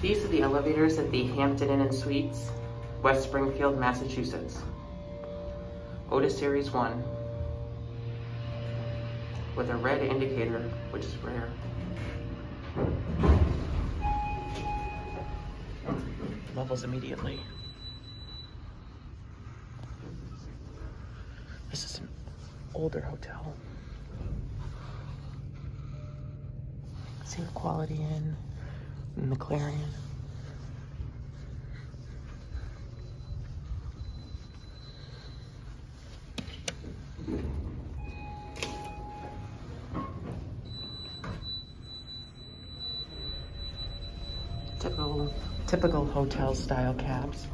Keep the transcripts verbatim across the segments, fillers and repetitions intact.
These are the elevators at the Hampton Inn and Suites, West Springfield, Massachusetts. Otis Series one, with a red indicator, which is rare. Levels immediately. This is an older hotel. See the Quality Inn and the Clarion. Typical, typical hotel style cabs.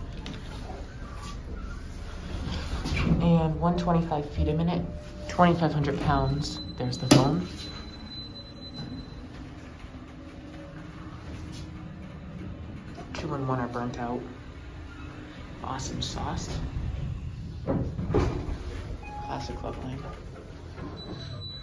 And one hundred twenty-five feet a minute, twenty-five hundred pounds. There's the phone. Two and one are burnt out. Awesome sauce. Classic club line.